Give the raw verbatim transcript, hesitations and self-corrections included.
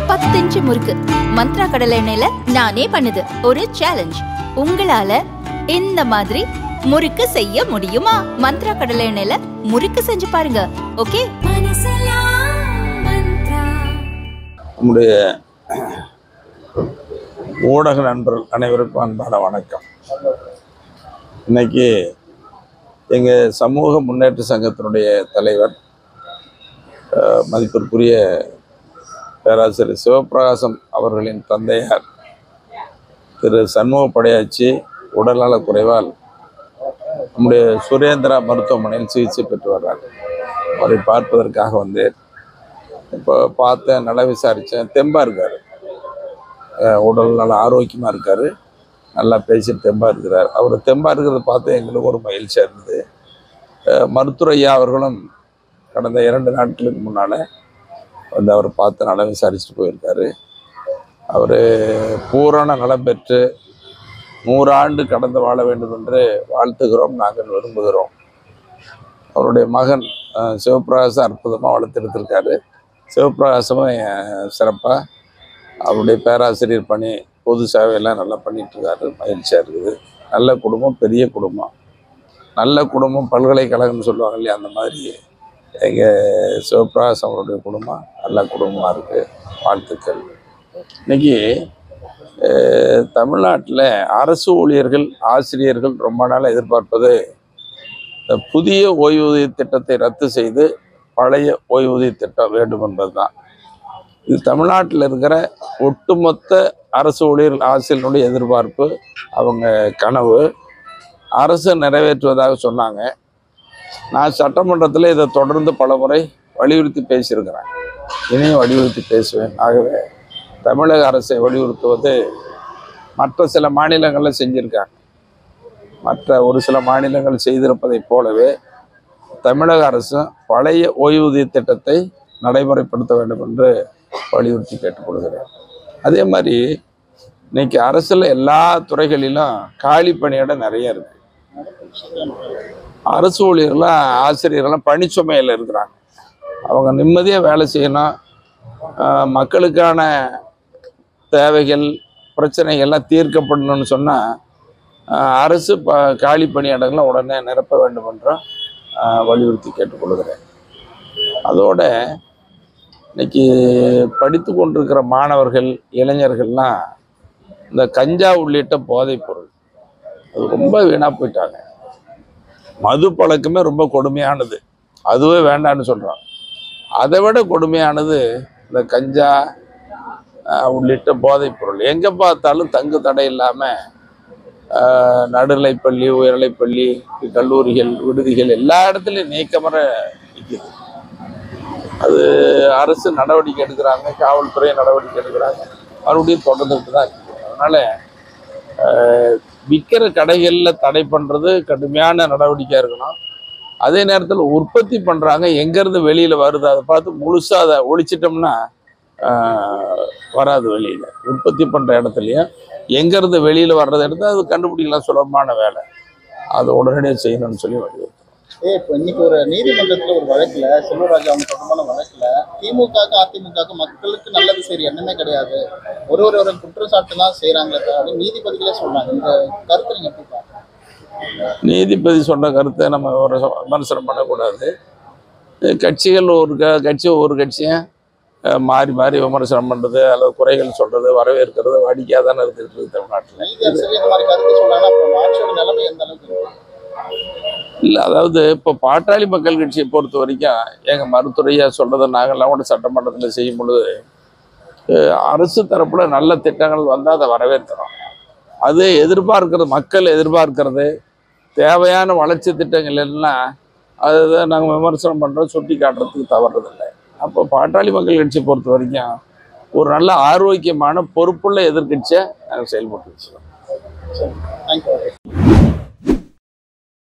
பத்து இன்ச்சு முறுக்கு மந்த்ரா கடலை எண்ணெயில நானே பண்ணுது ஒரு சேலஞ்ச். உங்களால இந்த மாதிரி முறுக்கு செய்ய முடியுமா? மந்த்ரா கடலை எண்ணெயில முறுக்கு செஞ்சு பாருங்க. ஓகே, நம்முடைய ஊடக நண்பர்கள் அனைவருக்கும் அன்பான வணக்கம். இன்னைக்கு எங்கள் சமூக முன்னேற்ற சங்கத்தினுடைய தலைவர் மதிப்பிற்குரிய பேராசிரியர் சிவபிரகாசம் அவர்களின் தந்தையார் திரு சண்முக படையாச்சி உடல்நல குறைவால் நம்முடைய சுரேந்திரா மருத்துவமனையில் சிகிச்சை பெற்று வர்றாங்க. அவரை பார்ப்பதற்காக வந்தேன். இப்போ பார்த்தேன், நல விசாரித்தேன். தெம்பாக இருக்கார், உடல் நல்ல ஆரோக்கியமாக இருக்கார், நல்லா பேசி தெம்பாக இருக்கிறார். அவர் தெம்பாக இருக்கிறத பார்த்து எங்களுக்கு ஒரு மகிழ்ச்சியாக இருந்தது. மருத்துவர் ஐயா அவர்களும் கடந்த இரண்டு நாட்களுக்கு முன்னால் வந்து அவர் பார்த்து நலம் விசாரிச்சுட்டு போயிருக்காரு. அவர் பூரண நலம் பெற்று நூறாண்டு கடந்து வாழ வேண்டும் என்று வாழ்த்துகிறோம், நாங்கள் விரும்புகிறோம். அவருடைய மகன் சிவபிரகாசம் அற்புதமாக வளர்த்தெடுத்திருக்காரு. சிவபிரகாசமும் சிறப்பாக அவருடைய பேராசிரியர் பணி பொது சேவையெல்லாம் நல்லா பண்ணிகிட்ருக்காரு. மகிழ்ச்சியாக இருக்குது. நல்ல குடும்பம், பெரிய குடும்பம், நல்ல குடும்பம், பல்கலைக்கழகம்னு சொல்லுவாங்க இல்லையா, அந்த மாதிரி எங்கள் சிவபிரகாசம் அவருடைய குடும்பம் நல்ல குடும்பமாக இருக்குது. வாழ்த்துக்கள். இன்றைக்கி தமிழ்நாட்டில் அரசு ஊழியர்கள், ஆசிரியர்கள் ரொம்ப நாள் எதிர்பார்ப்பது புதிய ஓய்வூதிய திட்டத்தை ரத்து செய்து பழைய ஓய்வூதிய திட்டம் வேண்டும் என்பது தான். இது தமிழ்நாட்டில் இருக்கிற ஒட்டுமொத்த அரசு ஊழியர்கள், ஆசிரியர்களுடைய எதிர்பார்ப்பு, அவங்க கனவு. அரசு நிறைவேற்றுவதாக சொன்னாங்க. நான் சட்டமன்றத்தில் இதை தொடர்ந்து பல முறை வலியுறுத்தி பேசியிருக்கிறேன், இனியும் வலியுறுத்தி பேசுவேன். ஆகவே தமிழக அரசை வலியுறுத்துவது மற்ற சில மாநிலங்களில் செஞ்சுருக்காங்க. மற்ற ஒரு சில மாநிலங்கள் செய்திருப்பதைப் போலவே தமிழக அரசும் பழைய ஓய்வூதிய திட்டத்தை நடைமுறைப்படுத்த வேண்டும் என்று வலியுறுத்தி கேட்டுக்கொள்கிறேன். அதே மாதிரி இன்னைக்கு அரசில் எல்லா துறைகளிலும் காலி பணியிடம் நிறைய இருக்கு. அரசு ஊழியர்கள்லாம், ஆசிரியர்கள்லாம் பணிச்சுமையில் இருக்கிறாங்க. அவங்க நிம்மதியாக வேலை செய்யணும், மக்களுக்கான தேவைகள், பிரச்சனைகள்லாம் தீர்க்கப்படணும்னு சொன்னால் அரசு ப காலி பணியிடங்களை உடனே நிரப்ப வேண்டும் என்றும் வலியுறுத்தி கேட்டுக்கொள்கிறேன். அதோட இன்னைக்கு படித்து கொண்டிருக்கிற மாணவர்கள், இளைஞர்கள்லாம் இந்த கஞ்சா உள்ளிட்ட போதைப் பொருள் அது ரொம்ப வீணாக போயிட்டாங்க. மது பழக்கமே ரொம்ப கொடுமையானது, அதுவே வேண்டான்னு சொல்கிறாங்க. அதை விட கொடுமையானது இந்த கஞ்சா உள்ளிட்ட போதைப் பொருள். எங்கே பார்த்தாலும் தங்கு தடை இல்லாமல் நடுநிலைப்பள்ளி, உயர்நிலைப்பள்ளி, கல்லூரிகள், விடுதிகள் எல்லா இடத்துலையும் நீக்கமர நிற்கிது. அது அரசு நடவடிக்கை எடுக்கிறாங்க, காவல்துறை நடவடிக்கை எடுக்கிறாங்க, மறுபடியும் தொடர்ந்துட்டு தான் இருக்குது. அதனால் விற்கிற கடைகளில் தடை பண்ணுறது கடுமையான நடவடிக்கையாக இருக்கணும். அதே நேரத்தில் உற்பத்தி பண்ணுறாங்க, எங்கேருந்து வெளியில் வருது அதை பார்த்து முழுசாக அதை ஒழிச்சிட்டோம்னா வராது. வெளியில் உற்பத்தி பண்ணுற இடத்துலையும் எங்கேருந்து வெளியில் வர்றதை எடுத்து அது கண்டுபிடிக்கலாம், சுலபமான வேலை. அதை உடனடியாக செய்யணும்னு சொல்லி வலியுறுத்துறோம். ஏ இப்போ இன்னைக்கு ஒரு நீதிமன்றத்தில் ஒரு வழக்கில், செல்வராஜ் அவங்க தொடர்பான வழக்கில் திமுகவுக்கு அதிமுகவுக்கு மக்களுக்கு நல்லது செய்ய எண்ணமே கிடையாது, ஒரு ஒரு ஒரு குற்றச்சாட்டு தான் செய்கிறாங்களே அப்படின்னு நீதிபதிகளே சொல்கிறாங்க. இந்த கருத்தை நீங்கள் எப்படி பார்க்குறீங்க? நீதிபதி சொன்ன கருத்தை நம்ம ஒரு விமர்சனம் பண்ணக்கூடாது. கட்சிகள் ஒரு க கட்சி ஒவ்வொரு கட்சியும் மாறி மாறி விமர்சனம் பண்ணுறது அல்லது குறைகள் சொல்கிறது, வரவேற்கிறது வாடிக்கையாக தானே இருந்துகிட்டு இருக்குது தமிழ்நாட்டில். இல்லை, அதாவது இப்போ பாட்டாளி மக்கள் கட்சியை பொறுத்த வரைக்கும் எங்கள் மருத்துவரையாக சொல்கிறத நாங்கள்லாம் கூட சட்டமன்றத்தில் செய்யும் பொழுது அரசு தரப்பில் நல்ல திட்டங்கள் வந்தால் அதை வரவேற்கிறோம். அது எதிர்பார்க்கிறது, மக்கள் எதிர்பார்க்கிறது, தேவையான வளர்ச்சி திட்டங்கள் எல்லாம் அதை நாங்கள் விமர்சனம் பண்ணுறோம், சுட்டி காட்டுறதுக்கு தவறுறதில்லை. அப்போ பாட்டாளி மக்கள் கட்சியை பொறுத்த வரைக்கும் ஒரு நல்ல ஆரோக்கியமான பொறுப்புள்ள எதிர்கட்சியை நாங்கள் செயல்பட்டு வச்சுக்கோம்.